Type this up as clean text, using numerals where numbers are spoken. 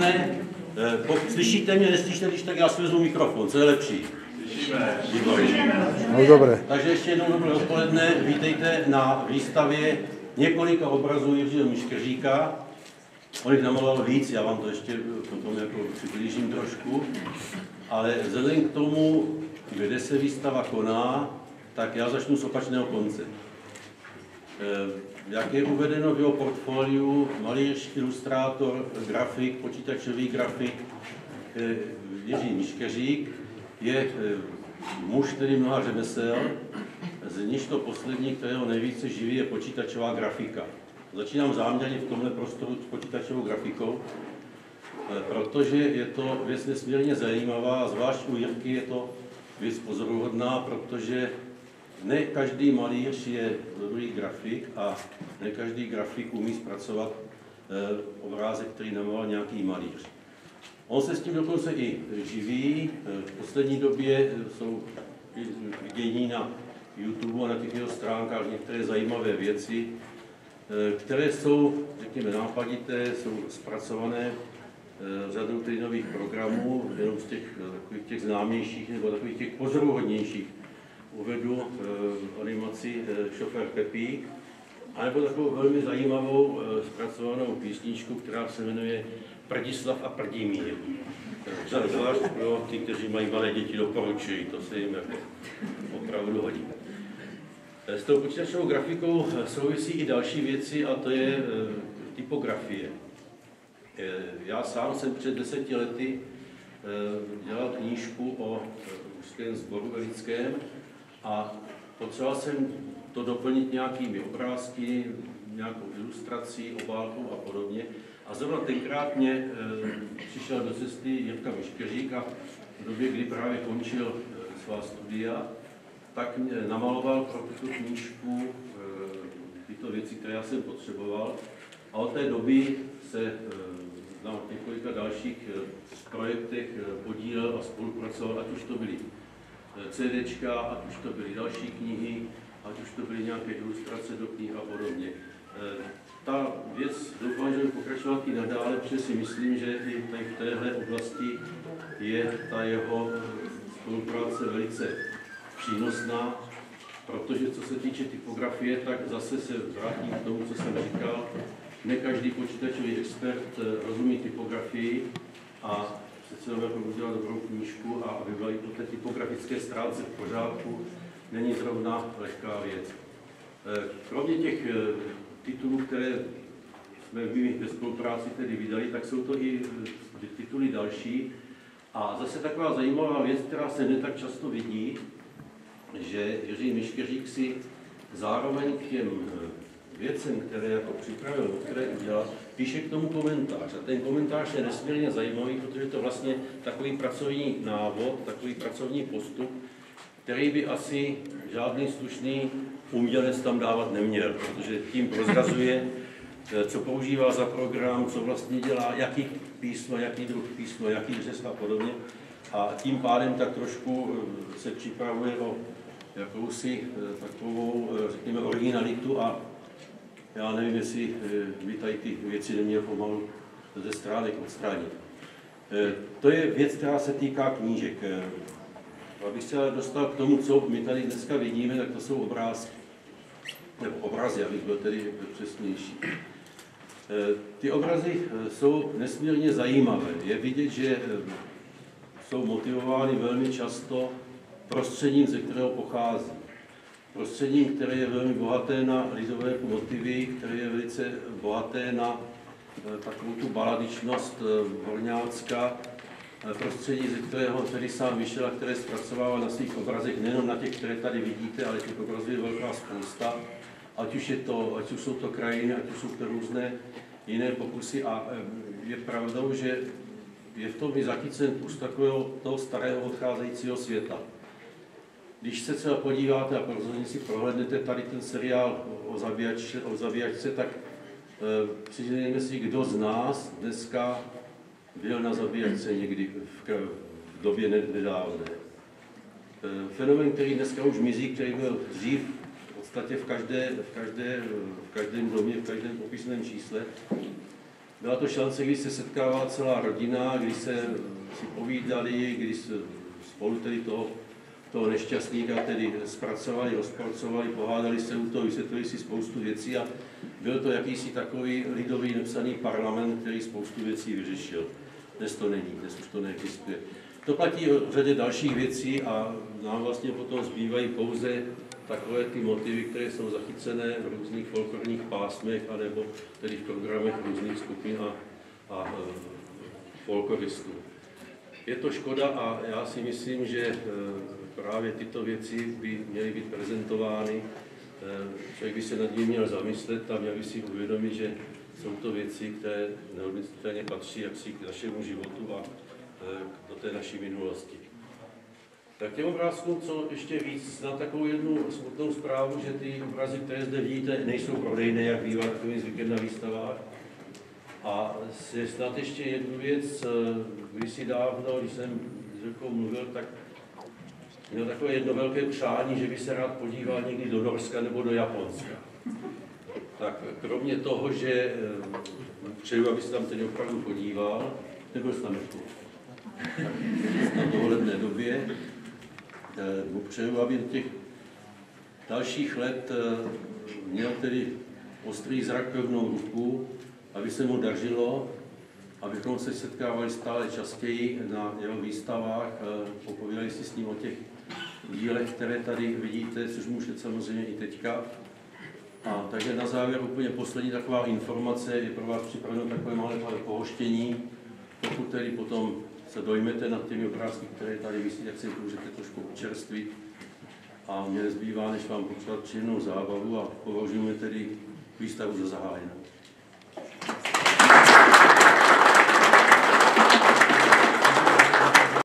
Slyšíme? Slyšíte mě, neslyšíte, když tak já si vezmu mikrofon, co je lepší? Slyšíme. No dobré. Takže ještě jednou dobré odpoledne, vítejte na výstavě několika obrazů Jiřího Miškeříka. On jich namaloval víc, já vám to ještě potom jako přiblížím trošku. Ale vzhledem k tomu, kde se výstava koná, tak já začnu z opačného konce. Jak je uvedeno v jeho portfoliu, malíř, ilustrátor, grafik, počítačový grafik Jiří Miškeřík je muž, který mnoha řemesel, z níž to poslední, kterého nejvíce živí, je počítačová grafika. Začínám záměrně v tomhle prostoru s počítačovou grafikou, protože je to věc nesmírně zajímavá a zvlášť u Jirky je to věc pozoruhodná, protože ne každý malíř je dobrý grafik a ne každý grafik umí zpracovat obrázek, který namaloval nějaký malíř. On se s tím dokonce i živí. V poslední době jsou vidění na YouTube a na těch jeho stránkách některé zajímavé věci, které jsou, řekněme, nápadité, jsou zpracované řadou nových programů, jenom z takových těch známějších nebo takových těch pozoruhodnějších. Uvedu animaci Šofér Pepík, anebo takovou velmi zajímavou zpracovanou písničku, která se jmenuje Prdislav a Prdimír. Zvlášť pro ty, kteří mají malé děti, doporučují, to se jim jako opravdu hodí. S tou počítačovou grafikou souvisí i další věci, a to je typografie. Já sám jsem před 10 lety dělal knížku o mužském sboru elickém a potřeboval jsem to doplnit nějakými obrázky, nějakou ilustrací, obálkou a podobně. A zrovna tenkrát mě přišel do cesty Jirka Miškeřík a v době, kdy právě končil svá studia, tak mě namaloval pro tuto knížku tyto věci, které já jsem potřeboval. A od té doby se na několika dalších projektech podílel a spolupracoval, ať už to byly CDčka, ať už to byly další knihy, ať už to byly nějaké ilustrace do knih a podobně. Ta věc doufám, že bude pokračovat i nadále, protože si myslím, že i v téhle oblasti je ta jeho spolupráce velice přínosná, protože co se týče typografie, tak zase se vrátím k tomu, co jsem říkal. Ne každý počítačový expert rozumí typografii a přece jenom jako udělat dobrou knížku a aby byla i po té typografické stránce v pořádku, není zrovna lehká věc. Kromě těch titulů, které jsme my ve spolupráci tedy vydali, tak jsou to i tituly další. A zase taková zajímavá věc, která se ne tak často vidí, že Jiří Miškeřík si zároveň k těm věcem, které jako připravil, které udělal, píše k tomu komentář. A ten komentář je nesmírně zajímavý, protože to vlastně takový pracovní návod, takový pracovní postup, který by asi žádný slušný umělec tam dávat neměl, protože tím prozrazuje, co používá za program, co vlastně dělá, jaký písmo, jaký druh písmo, jaký řez a podobně. A tím pádem tak trošku se připravuje o jakousi takovou, řekněme, originalitu a já nevím, jestli by tady ty věci neměl pomalu ze stránek odstranit. To je věc, která se týká knížek. Abych se dostal k tomu, co my tady dneska vidíme, tak to jsou obrázky. Nebo obrazy, abych byl tedy přesnější. Ty obrazy jsou nesmírně zajímavé. Je vidět, že jsou motivovány velmi často prostředím, ze kterého pochází. Prostředím, které je velmi bohaté na lidové motivy, které je velice bohaté na takovou tu baladičnost horňácka, prostředí, ze kterého tedy sám vyšel a které zpracovává na svých obrazech, nejenom na těch, které tady vidíte, ale těch obrazů je velká spousta. Ať už jsou to krajiny, ať už jsou to různé jiné pokusy. A je pravdou, že je v tom i zachycen kus takového toho starého odcházejícího světa. Když se třeba podíváte a rozhodně si prohlédnete tady ten seriál o zabíjačce, tak přiznejme si, kdo z nás dneska byl na zabíjačce někdy v době nedávné. Fenomén, který dneska už mizí, který byl dřív v podstatě v každém domě, v každém popisném čísle, byla to šance, kdy se setkává celá rodina, kdy se si povídali, kdy se spolu tedy toho nešťastníka tedy zpracovali, rozpracovali, pohádali se u toho, vysvětlili si spoustu věcí a byl to jakýsi takový lidový nepsaný parlament, který spoustu věcí vyřešil. Dnes to není, dnes už to neexistuje. To platí o řadě dalších věcí a nám vlastně potom zbývají pouze takové ty motivy, které jsou zachycené v různých folklorních pásmech anebo tedy v programech různých skupin a folkloristů. Je to škoda a já si myslím, že právě tyto věci by měly být prezentovány. Člověk by se nad nimi měl zamyslet a měl by si uvědomit, že jsou to věci, které neodmyslitelně patří jaksi k našemu životu a do té naší minulosti. Tak těm obrázkům, co ještě víc, na takovou jednu smutnou zprávu, že ty obrazy, které zde vidíte, nejsou prodejné, jak bývá takovým zvykem na výstavách. A snad ještě jednu věc, kdysi dávno, když jsem s Jirkou mluvil, tak měl takové jedno velké přání, že by se rád podíval někdy do Norska nebo do Japonska. Tak kromě toho, že přeju, aby se tam tedy opravdu podíval, nebyl jsem tam ještě na dohledné době, přeju, aby do těch dalších let měl tedy ostrý zrak, pevnou ruku, aby se mu dařilo, abychom se setkávali stále častěji na jeho výstavách, popovídali si s ním o těch dílech, které tady vidíte, což můžete samozřejmě i teďka. A takže na závěr úplně poslední taková informace, je pro vás připraveno takové malé pohoštění, pokud tedy potom se dojmete nad těmi obrázky, které tady visí, jak si můžete trošku učerstvit. A mě nezbývá, než vám popřát příjemnou zábavu a považujeme tedy výstavu za zahájenou.